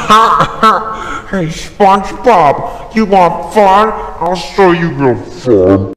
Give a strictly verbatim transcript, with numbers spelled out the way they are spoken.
Hey, SpongeBob, you want fun? I'll show you real fun.